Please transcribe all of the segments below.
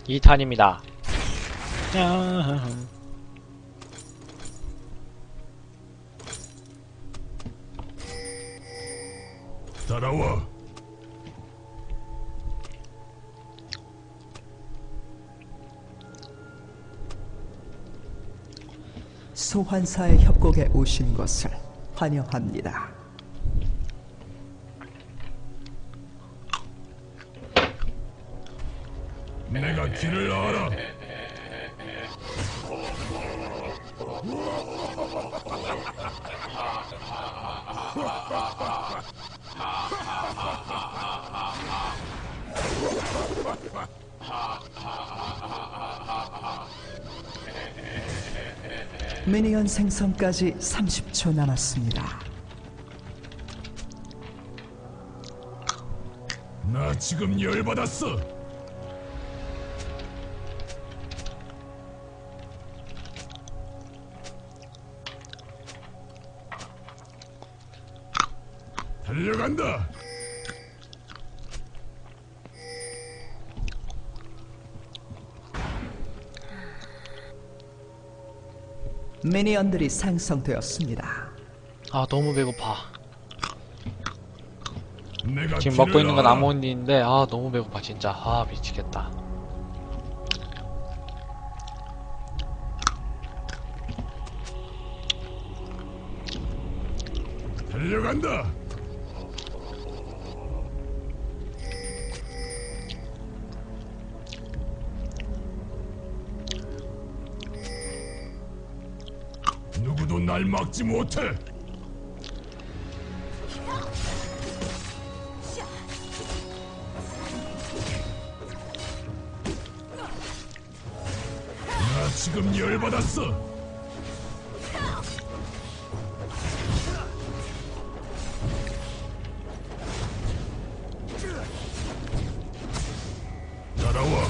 2탄입니다. 따라와. 소환사의 협곡에 오신 것을 환영합니다. 내가 길을 알아. 미니언 생성까지 30초 남았습니다. 나 지금 열받았어. 달려간다. 미니언들이 생성되었습니다. 아 너무 배고파. 내가 지금 길을 먹고 있는 건 알아. 아몬드인데 아 너무 배고파 진짜. 아 미치겠다. 달려간다. 누구도 날 막지 못해. 나 지금 열받았어. 따라와.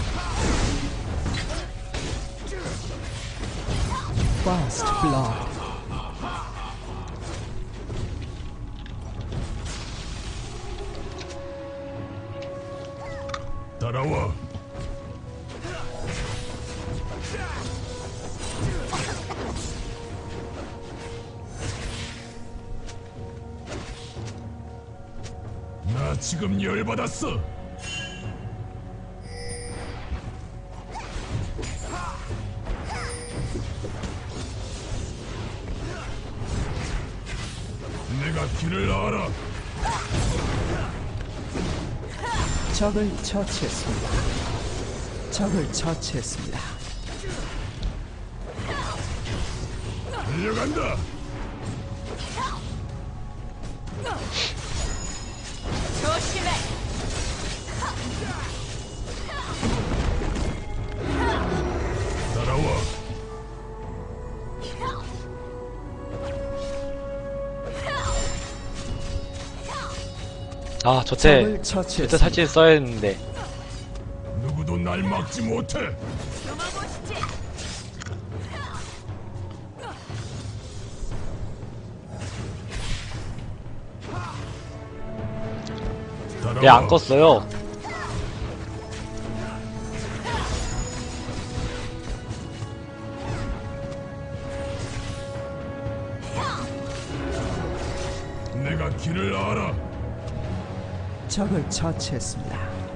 First Blood. 따라와. 나 지금 열받았어. 내가 길을 알아. 적을 처치했습니다. 적을 처치했습니다. 달려간다. 조심해. 따라와. 아 저때 적을 그때 처치했습니다. 살찌 써야 했는데. 누구도 날 막지 못해. 숨어보시지. 따라와. 얘 안 껐어요. 내가 길을 알아. 적을 처치했습니다.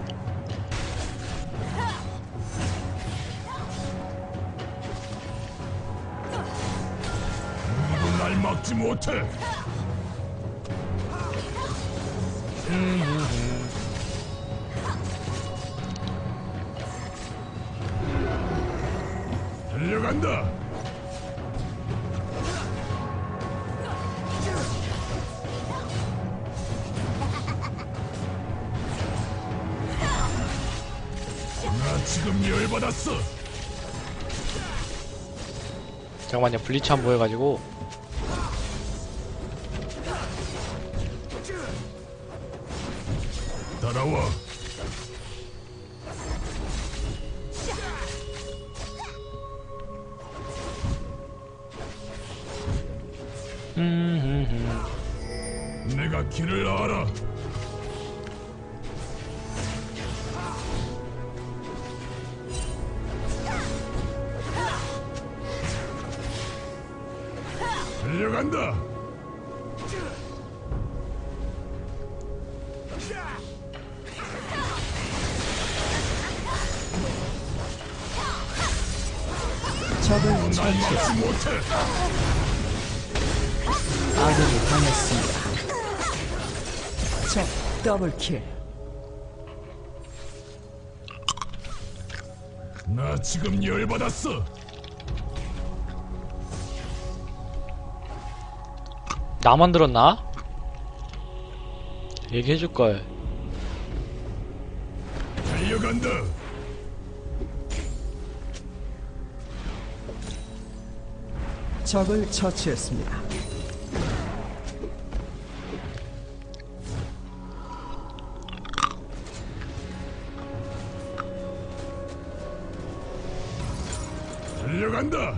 누구도 날 막지 못해. 달려간다. 나 지금 열받았어. 잠깐만요. 블리츠 안 보여가지고. 따라와. 내가 길을 알아. 달려간다. 적을 날 처치했습니다. 막지 못해. 아군이 당했습니다. 적 더블킬. 나 지금 열받았어. 나만 들었나? 얘기해줄걸. 달려간다. 적을 처치했습니다. 달려간다.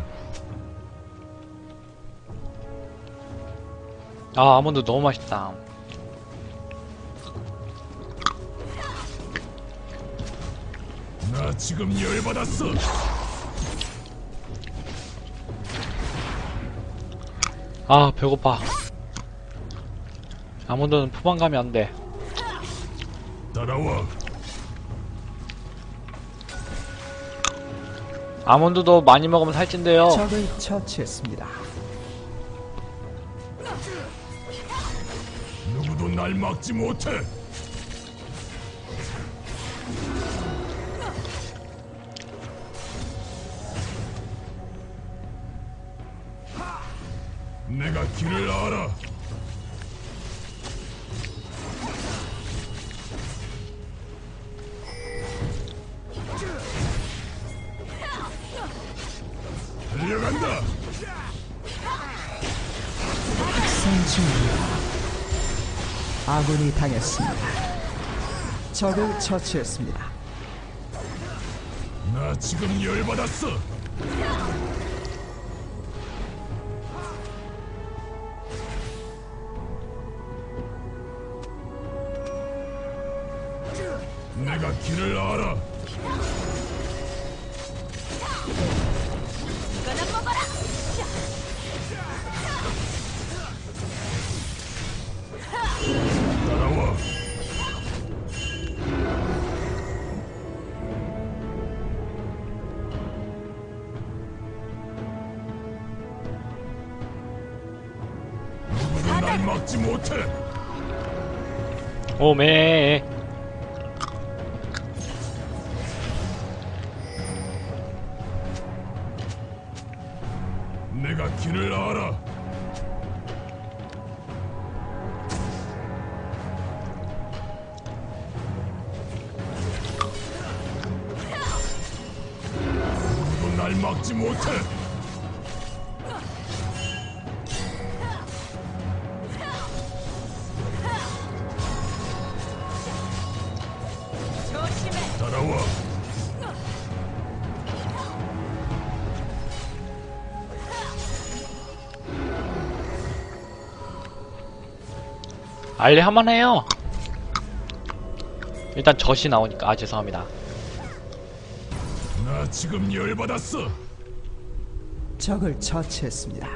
아, 아몬드 너무 맛있다. 나 지금 열받았어. 아, 배고파. 아몬드는 포만 가면 안 돼. 따라와. 아몬드도 많이 먹으면 살찐대요. 적을 처치했습니다. 누구도 날 막지 못해. 내가 길을 알아. 달려간다. 학생 중입니다. 아군이 당했습니다. 적을 처치했습니다. 나 지금 열받았어. 내가 길을 알아. 이거나 먹어라. 따라와. 누구도 날 막지 못해. 오메. 내가 길을 알아. 누구도 날 막지 못해. 조심해. 따라와. 알리 할만해요. 일단 젖이 나오니까. 아, 죄송합니다. 나 지금 열받았어. 적을 처치했습니다.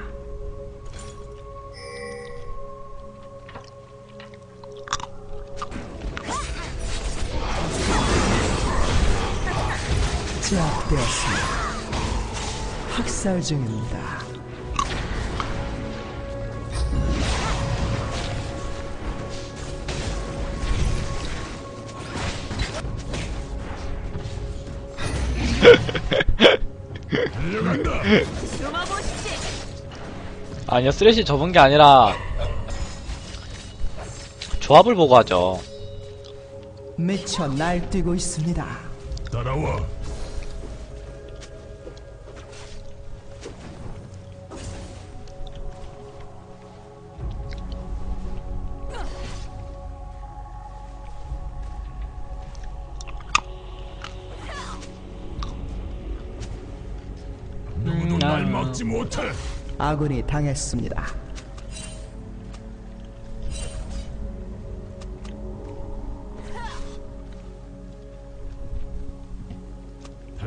제압되었습니다. 학살 중입니다. 달려간다. 숨어보시지. 아니요, 쓰레쉬 접은 게 아니라 조합을 보고 하죠. 미쳐 날뛰고 있습니다. 따라와. 누구도 날 막지 못해. 아군이 당했습니다.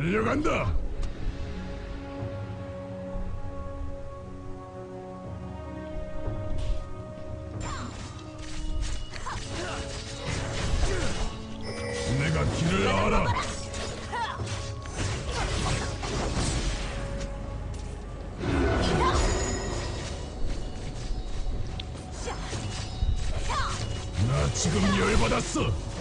달려간다. 열받았어.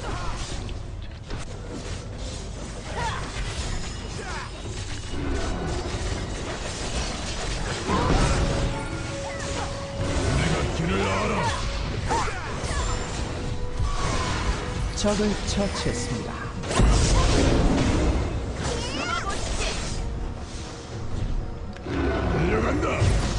내가 길을 알아. 적을 처치했습니다. 달려간다.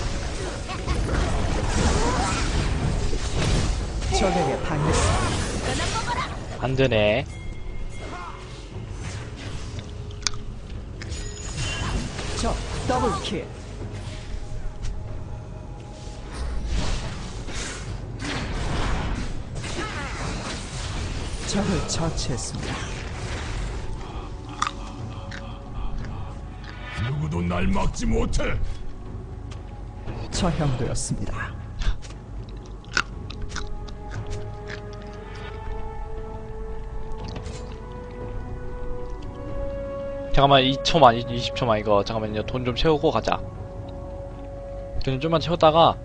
적에게 당했습니다. 안 되네. 적 더블킬. 적을 처치했습니다. 누구도 날 막지 못해. 처형되었습니다. 잠깐만 2초만 20초만 이거 잠깐만요. 돈 좀 채우고 가자. 돈 좀만 채웠다가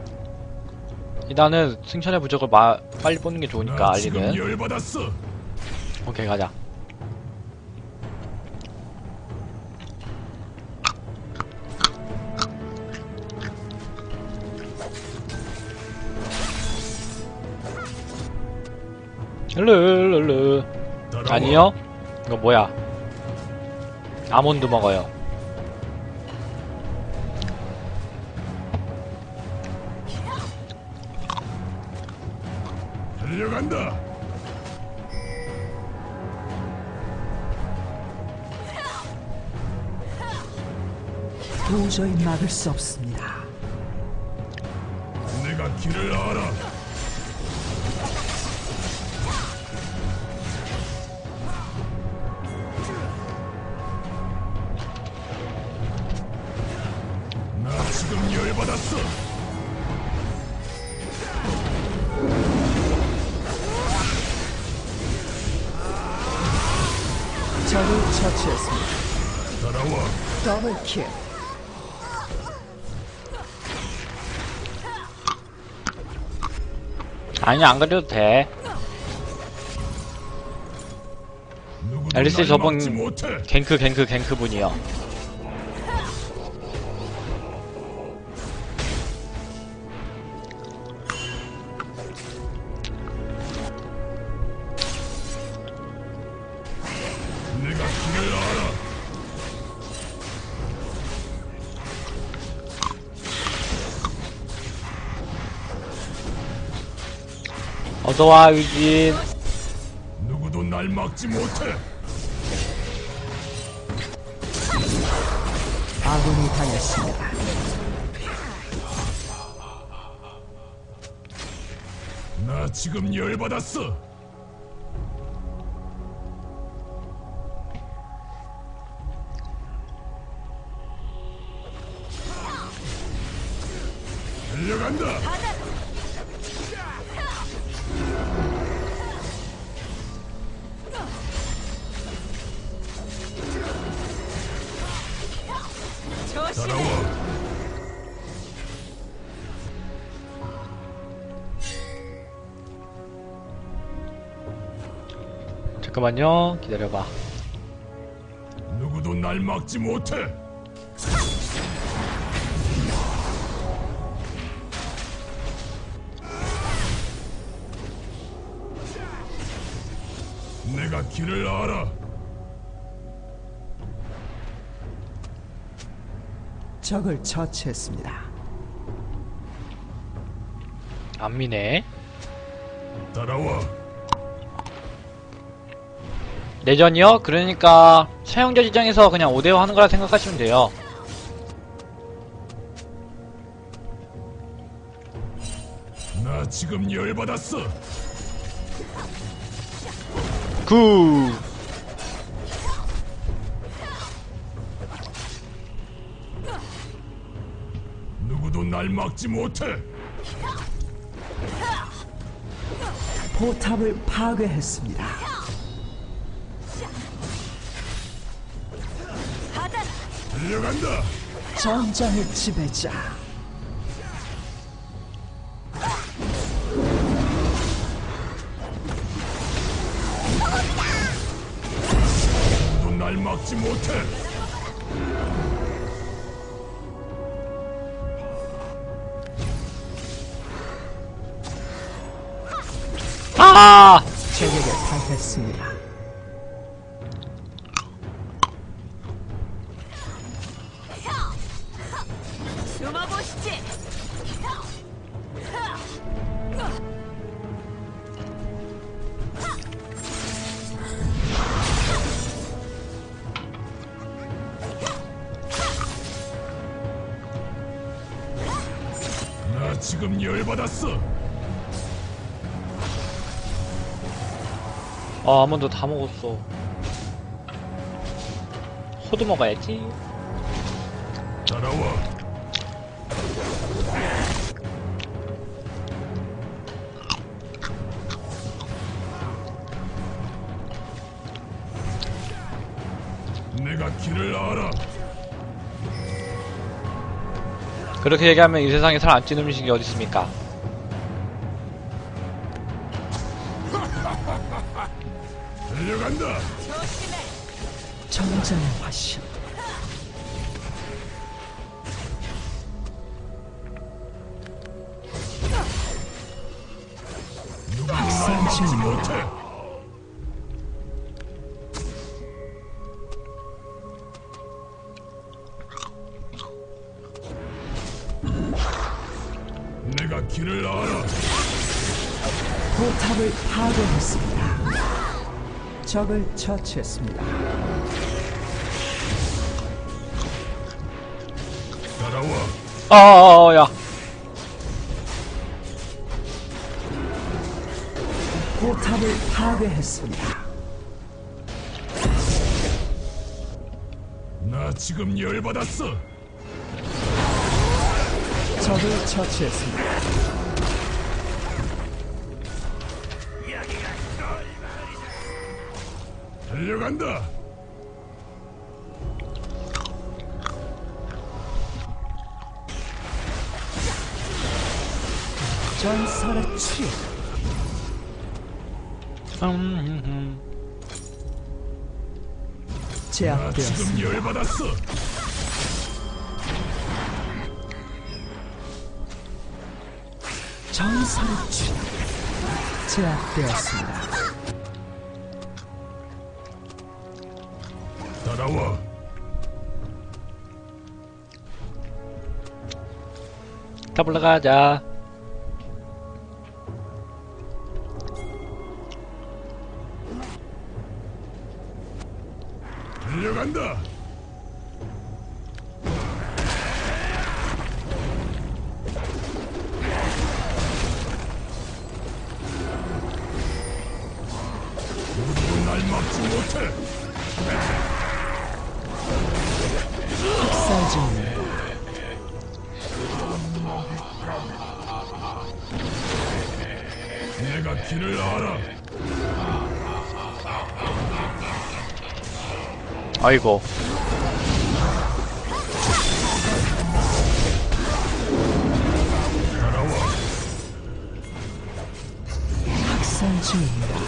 일단은 승천의 부적을 빨리 뽑는 게 좋으니까 나 지금 알리는. 열받았어. 오케이 가자. 르르르. 따라와. 아니요? 이거 뭐야? 아몬드 먹어요. 달려간다. 도저히 막을 수 없습니다. 내가 길을 알아. 나 지금 열받았어. 적을 처치했습니다. 따라와. 더블킬. 아니 안 그래도 돼. 누구도 앨리스 날 저분 막지 못해. 갱크 분이요. 내가 길을 알아. 어서와 유진. 누구도 날 막지 못해. 아군이 당했습니다. 나 지금 열받았어. 달려간다. 따라와. 잠깐만요. 기다려봐. 누구도 날 막지 못해. 내가 길을 알아. 적을 처치했습니다. 안 미네. 따라와. 내전이요? 그러니까 사용자 지정에서 그냥 5대5 하는 거라 생각하시면 돼요. 나 지금 열받았어. 구. 누구도 날 막지 못해. 포탑을 파괴했습니다. 달려간다. 전장의 지배자. 막지 못해. 아! 적에게 당했습니다. 숨어보시지. 나 지금 열받았어. 아, 아몬드 다 먹었어. 호두 먹어야지. 따라와. 내가 길을 알아. 그렇게 얘기하면 이 세상에 살 안 찌는 음식이 어디 있습니까? 달려간다. 조심해. 정장의 화신. 누구도 날 막지 못해. 내가 길을 알아. 포탑을 파괴했습니다. 적을 처치했습니다. 따라와. 야. 포탑을 파괴했습니다. 나 지금 열받았어. 적을 처치했습니다. 달려간다. 전설의 치. 나 지금 제압되었습니다. 열받았어. 전설의 치. 제압되었습니다. 따라와. 더블로 가자. 달려간다. 누구도 날 막지 못해. 학살 중입니다. 내가 길을 알아. 아이고. 따라와. 학살 중입니다.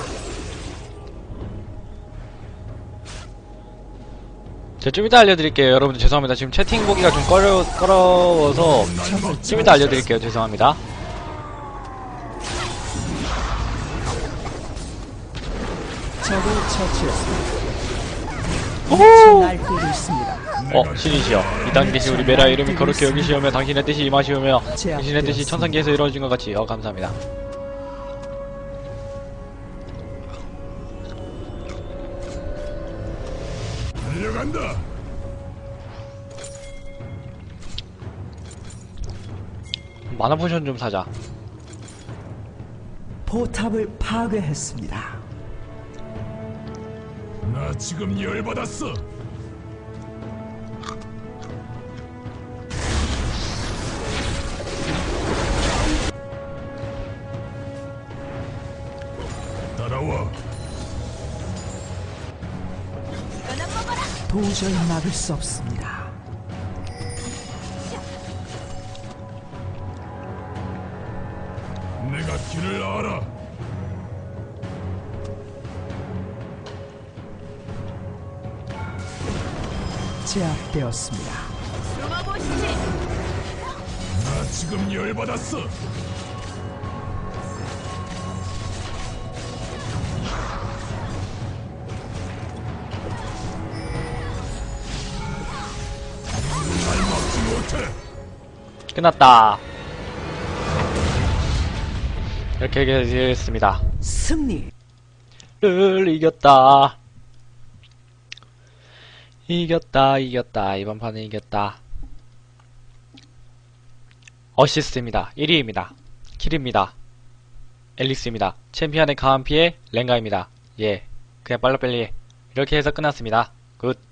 제가 좀 이따 알려드릴게요. 여러분들 죄송합니다. 지금 채팅 보기가 좀 꺼려워서 날 막지 좀 이따 알려드릴게요. 죄송합니다. 적을 처치했습니다. 오호! 날뛰고 있습니다. 신이시여. 이 땅에 계신 우리 메라 이름이 거룩히 여기시오며 당신의 뜻이 임하시오며 당신의 뜻이 천상계에서 이루어진 것 같이 감사합니다. 달려간다. 마나 포션 좀 사자. 포탑을 파괴했습니다. 나 지금 열받았어. 따라와. 이거나 먹어라. 도저히 막을 수 없습니다. 내가 길을 알아. 제압되었습니다. 숨어보시지. 나 지금 열받았어. 날 막지 못해. 끝났다. 이렇게 되겠습니다. 승리. 를 이겼다. 이겼다. 이번 판은 이겼다. 어시스트입니다. 1위입니다. 킬입니다. 앨리스입니다. 챔피언의 강한 피해 랭가입니다. 예, 그냥 빨리빨리 이렇게 해서 끝났습니다. 굿.